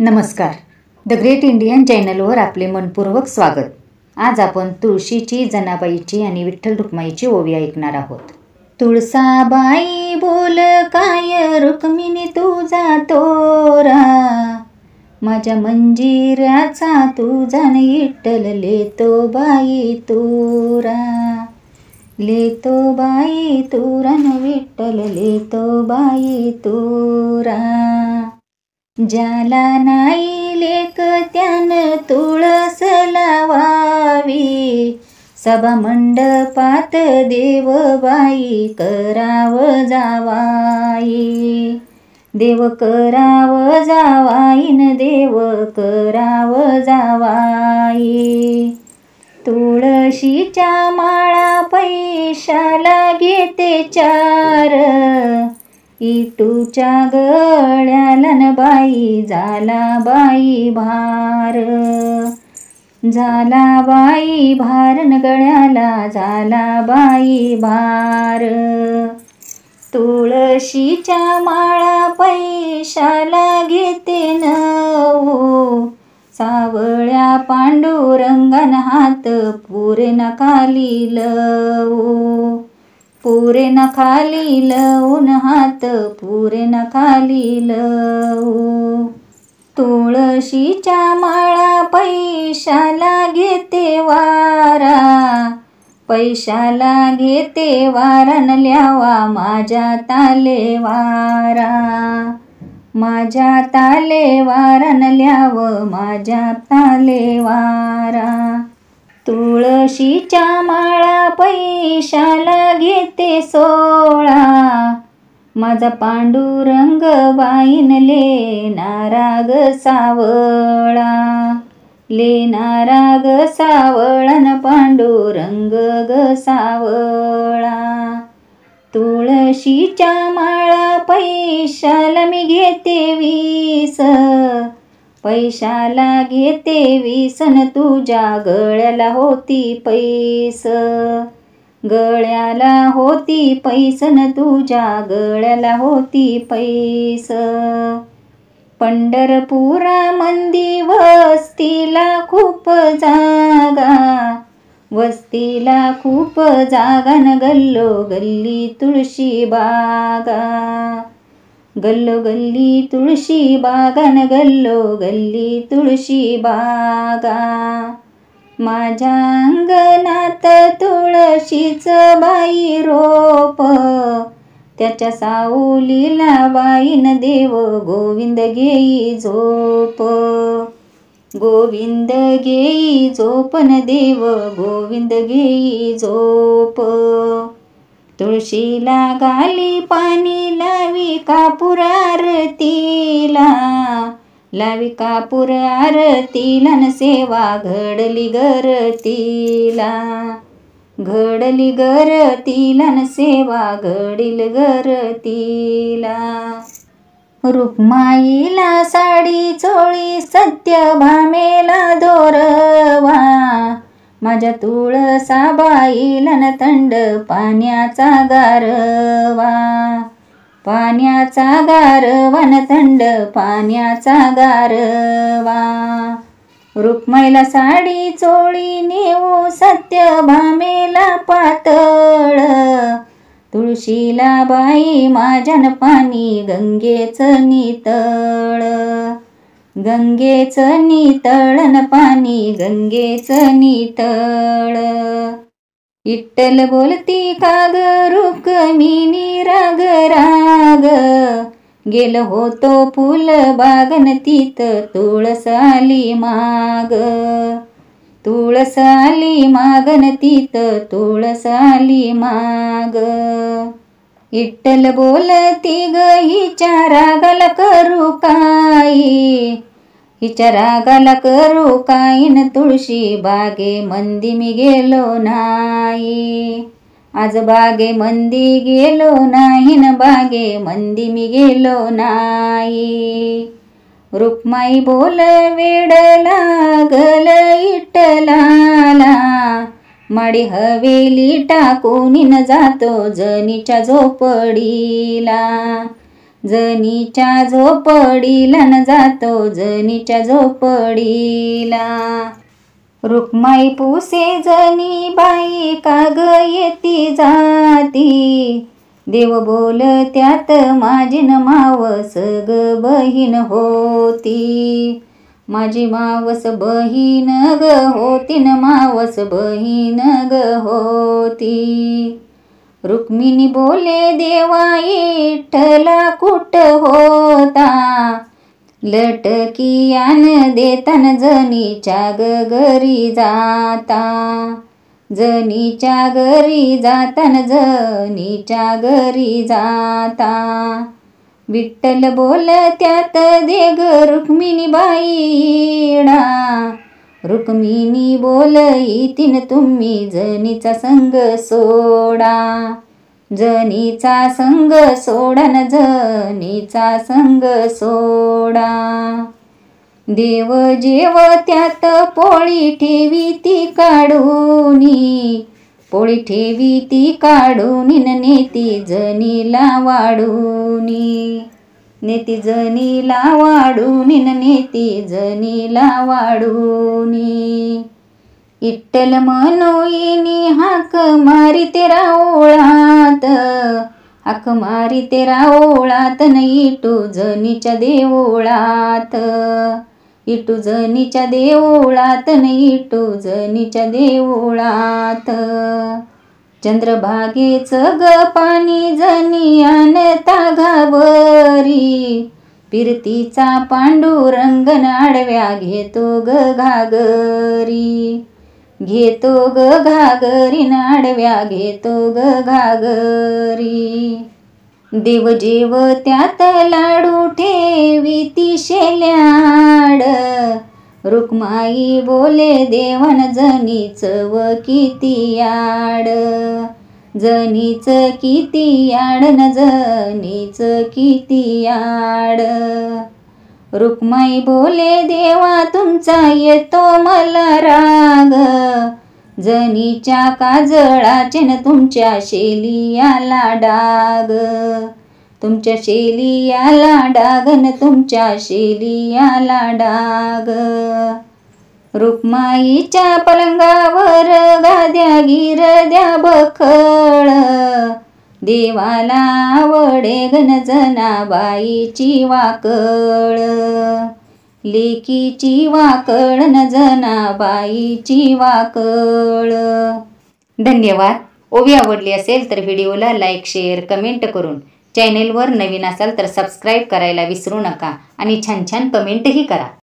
नमस्कार. The great Indian चॅनलवर आपले मनपूर्वक स्वागत. आज आपण तुळशीची, जनाबाईची आणि विठ्ठल रुक्माईची ओवी ऐकणार आहोत. तुळसाबाई बोल काय रुक्मिणी तुझा तोरा, माझ्या मंजिऱ्याचा तुझा विठ्ठल लेतो बाई तुरा, लेतो बाई तुरा न विठ्ठल लेतो बाई तुरा. ज्याला नाही लेक त्यानं तुळस लावावी, सभा मंडपात देवबाई कराव जावाई, देव कराव जावाईन देव कराव जावाई. तुळशीच्या माळा पैशाला घेते चार, इटूच्या गळ्याला न बाई झाला बाई भार, झाला बाई भार न गळ्याला झाला बाई भार. तुळशीच्या माळा पैशाला घेते नऊ, सावळ्या पांडुरंगान हात पुरे न खाली लवू, पुरे न खाली लवून हात पुरे न खाली लवू. तुळशीच्या माळा पैशाला घेते वारा, पैशाला घेते वारा न ल्यावा माझ्या ताले वारा, माझ्या ताले वारा न ल्याव माझ्या ताले वारा. तुळशीच्या माळा पैशाला घेते 16, माझा पांडुरंग बाईन लेणारा ग सावळा, लेणारा ग सावळा न पांडुरंग ग सावळा. तुळशीच्या माळा पैशाला मी घेते 20, पैशाला घेते 20 न तुझ्या गळ्याला होती पैस, गळ्याला होती पैस न तुझ्या गळ्याला होती पैस. पंढरपुरा मंदी वस्तीला खूप जागा, वस्तीला खूप जागा न गल्लो गल्ली तुळशी बागा, गल्लो गल्ली तुळशी बागा न गल्लो गल्ली तुळशी बागा. माझ्या अंगणात तुळशीच बाई रोप, त्याच्या सावलीला बाईन देव गोविंद घेई झोप, गोविंद घेई झोप न देव गोविंद घेई झोप. तुळशीला गाली पाणी लावी कापूर आरतीला, लावी कापूर आरतीला न सेवा घडली गरतीला, घडली गरतीला न सेवा घडील गरतीला. रुक्माईला साडी चोळी सत्यभामेला दोरवा, माझ्या तुळसाबाईला न थंड पाण्याचा गारवा, पाण्याचा गारवा न थंड पाण्याचा गारवा. रुक्माईला साडी चोळी नेऊ सत्यभामेला पातळ, तुळशीला बाई माझ्यान पाणी गंगेच नितळ, गंगेच नितळ न पाणी गंगेच नितळ. विठ्ठल बोलती का ग रुक्मिणी राग राग, गेल होतो फुल बागन तीत तुळस आली माग, तुळस आली मागन तीत तुळस आली माग. विठ्ठल बोलती ग हिच्या रागाला करू काही, हिच्या रागाला करू काही न तुळशी बागे मंदी मी गेलो नाही, आज बागे मंदी गेलो नाही न बागे मंदी मी गेलो नाही. रुक्माई बोल वेड लागल विठ्ठलाला, माडी हवेली टाकून न जातो जनीच्या झोपडीला, जनीच्या झोपडीला न जातो जनीच्या झोपडीला. रुक्माई पुसे जनी बाई काग येती जाती, देव बोल त्यात माझी न मावस ग बहीण होती. माझी मावस बहीण ग होती न मावस बहीण ग होती. रुक्मिणी बोले देवा विठ्ठला कुठ होता, लटकियान देतान जनीच्या घरी जाता. जनीच्या घरी जातान जनीच्या घरी जाता. विठ्ठल बोल त्यात दे ग रुक्मिणी बाईडा, रुक्मिणी बोल इतीन तुम्ही जनीचा संग सोडा. जनीचा संग सोडा न जनीचा संग सोडा. देव जेव त्यात पोळी ठेवी ती काढूनी, पोळी ठेवी ती काढूनी न नेती जनीला वाढूनी. नेती जनीला वाढूनी न नेती जनीला वाढूनी. विठ्ठल मनोईनी हाक मारी तेरा ओळात, हाक मारी तेरा ओळात न इटू जनीच्या देवळात. इटू जनीच्या देवळात न इटू जनीच्या देवळात. चंद्रभागेच ग पाणी जनी आणता घागरी, फिरतीचा पांडुरंगन आडव्या घेतो ग घागरी. घेतो ग घागरी न आडव्या घेतो ग घागरी. देव जेव त्यात लाडू ठेवी ती शेल्याड, रुक्माई बोले देवान जनीच व किती याड. जनीच किती याड न जनीच किती याड. रुक्माई बोले देवा तुमचा येतो मला राग, जनीच्या काजळाचे न तुमच्या शेलियाला डाग. तुमच्या शेलियाला डाग न तुमच्या शेलियाला डाग. रुक्माईच्या पलंगावर गाद्या गिरद्या बखळ, देवाला आवडे गण जनाबाईची वाकळ. लेकीची वाकळ न जनाबाईची वाकळ. धन्यवाद. ओवी आवडली असेल तर व्हिडिओला लाईक शेअर कमेंट करून, चॅनेलवर नवीन असाल तर सबस्क्राईब करायला विसरू नका आणि छान छान कमेंटही करा.